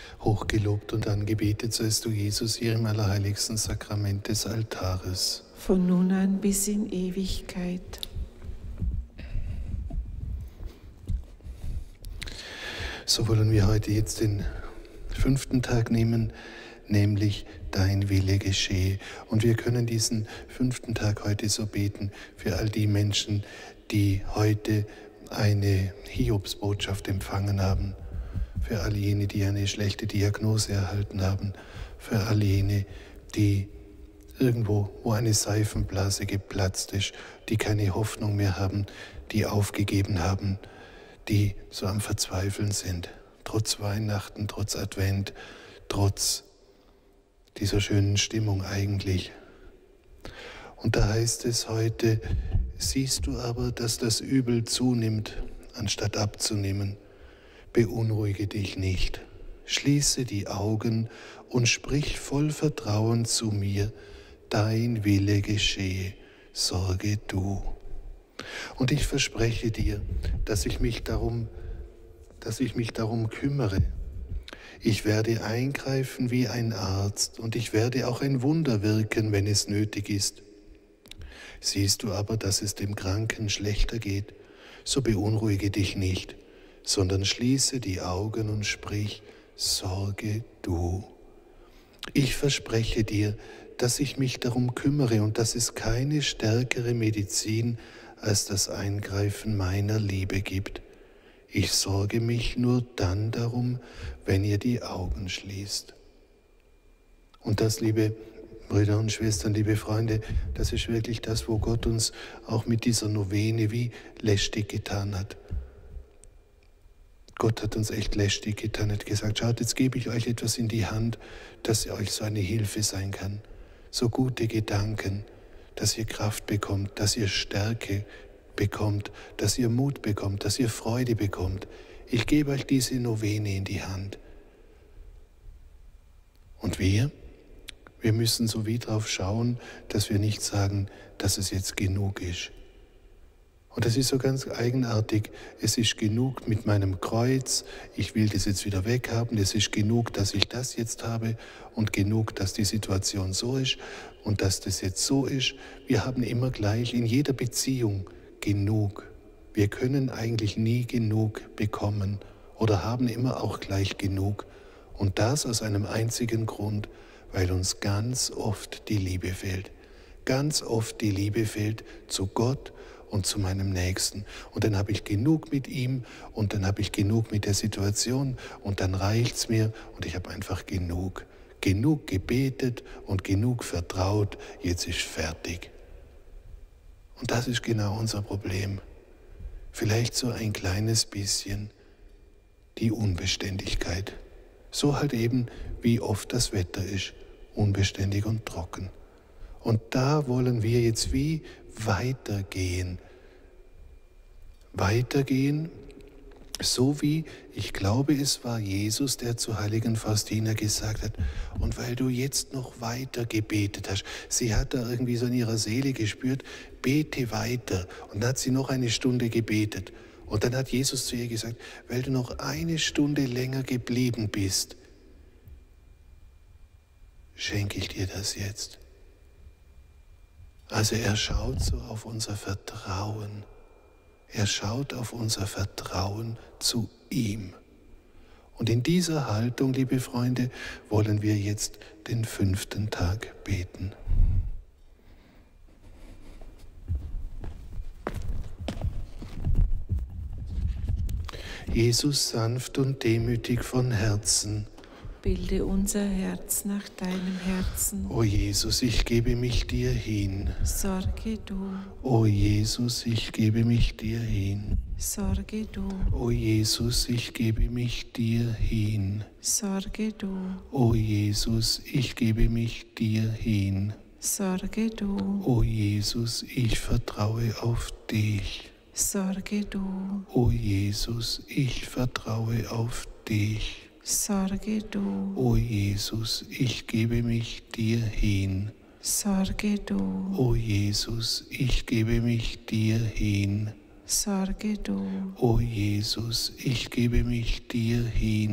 Hochgelobt und angebetet seist du, Jesus, hier im allerheiligsten Sakrament des Altares. Von nun an bis in Ewigkeit. So wollen wir heute jetzt den 5. Tag nehmen, nämlich dein Wille geschehe. Und wir können diesen 5. Tag heute so beten für all die Menschen, die heute eine Hiobsbotschaft empfangen haben, für all jene, die eine schlechte Diagnose erhalten haben, für all jene, die irgendwo, wo eine Seifenblase geplatzt ist, die keine Hoffnung mehr haben, die aufgegeben haben, die so am Verzweifeln sind, trotz Weihnachten, trotz Advent, trotz dieser schönen Stimmung eigentlich. Und da heißt es heute, siehst du aber, dass das Übel zunimmt, anstatt abzunehmen, beunruhige dich nicht, schließe die Augen und sprich voll Vertrauen zu mir, dein Wille geschehe, sorge du. Und ich verspreche dir, dass ich mich darum kümmere. Ich werde eingreifen wie ein Arzt und ich werde auch ein Wunder wirken, wenn es nötig ist. Siehst du aber, dass es dem Kranken schlechter geht, so beunruhige dich nicht, sondern schließe die Augen und sprich, sorge du. Ich verspreche dir, dass ich mich darum kümmere und dass es keine stärkere Medizin als das Eingreifen meiner Liebe gibt. Ich sorge mich nur dann darum, wenn ihr die Augen schließt. Und das, liebe Brüder und Schwestern, liebe Freunde, das ist wirklich das, wo Gott uns auch mit dieser Novene wie lästig getan hat. Gott hat uns echt lästig getan, hat gesagt, schaut, jetzt gebe ich euch etwas in die Hand, dass euch so eine Hilfe sein kann. So gute Gedanken, dass ihr Kraft bekommt, dass ihr Stärke bekommt, dass ihr Mut bekommt, dass ihr Freude bekommt. Ich gebe euch diese Novene in die Hand. Und wir müssen so wie drauf schauen, dass wir nicht sagen, dass es jetzt genug ist. Und das ist so ganz eigenartig. Es ist genug mit meinem Kreuz, ich will das jetzt wieder weghaben, es ist genug, dass ich das jetzt habe und genug, dass die Situation so ist und dass das jetzt so ist. Wir haben immer gleich in jeder Beziehung genug. Wir können eigentlich nie genug bekommen oder haben immer auch gleich genug. Und das aus einem einzigen Grund, weil uns ganz oft die Liebe fehlt. Ganz oft die Liebe fehlt zu Gott und zu meinem Nächsten. Und dann habe ich genug mit ihm und dann habe ich genug mit der Situation und dann reicht's mir und ich habe einfach genug. Genug gebetet und genug vertraut, jetzt ist fertig. Und das ist genau unser Problem. Vielleicht so ein kleines bisschen die Unbeständigkeit. So halt eben, wie oft das Wetter ist, unbeständig und trocken. Und da wollen wir jetzt wie weitergehen. Weitergehen, so wie, ich glaube, es war Jesus, der zu heiligen Faustina gesagt hat, und weil du jetzt noch weiter gebetet hast, sie hat da irgendwie so in ihrer Seele gespürt, bete weiter. Und dann hat sie noch eine Stunde gebetet. Und dann hat Jesus zu ihr gesagt, weil du noch eine Stunde länger geblieben bist, schenke ich dir das jetzt. Also er schaut so auf unser Vertrauen. Er schaut auf unser Vertrauen zu ihm. Und in dieser Haltung, liebe Freunde, wollen wir jetzt den 5. Tag beten. Jesus, sanft und demütig von Herzen, bilde unser Herz nach deinem Herzen. O Jesus, ich gebe mich dir hin. Sorge du. O Jesus, ich gebe mich dir hin. Sorge du. O Jesus, ich gebe mich dir hin. Sorge du. O Jesus, ich gebe mich dir hin. Sorge du. O Jesus, ich vertraue auf dich. Sorge du. O Jesus, ich vertraue auf dich. Sorge du. O Jesus, ich gebe mich dir hin. Sorge du. O Jesus, ich gebe mich dir hin. Sorge du. O Jesus, ich gebe mich dir hin.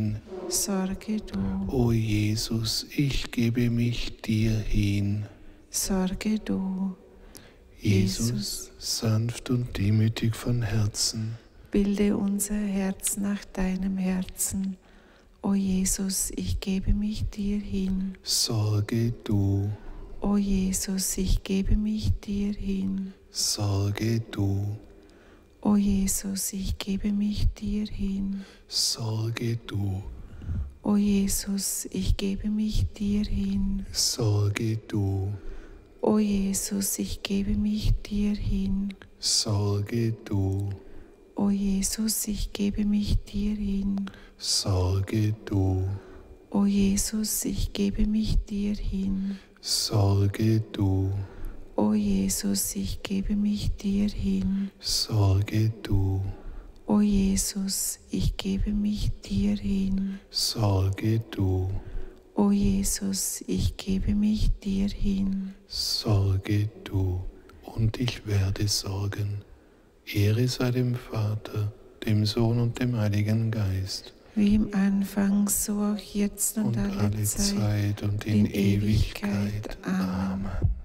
Sorge du, O Jesus, ich gebe mich dir hin. Sorge du, Jesus, sanft und demütig von Herzen. bilde unser Herz nach deinem Herzen. O Jesus, ich gebe mich dir hin. Sorge du, O Jesus, ich gebe mich dir hin. sorge du, O Jesus, ich gebe mich dir hin. sorge du, O Jesus, ich gebe mich dir hin. sorge du, O Jesus, ich gebe mich dir hin. sorge du, O Jesus, ich gebe mich dir hin. sorge du, O Jesus, ich gebe mich dir hin. sorge du, O Jesus, ich gebe mich dir hin. sorge du, O Jesus, ich gebe mich dir hin. sorge du, O Jesus, ich gebe mich dir hin. sorge du, und ich werde sorgen. Ehre sei dem Vater, dem Sohn und dem Heiligen Geist. Wie im Anfang, so auch jetzt und alle alle Zeit Zeit und in Ewigkeit. Amen.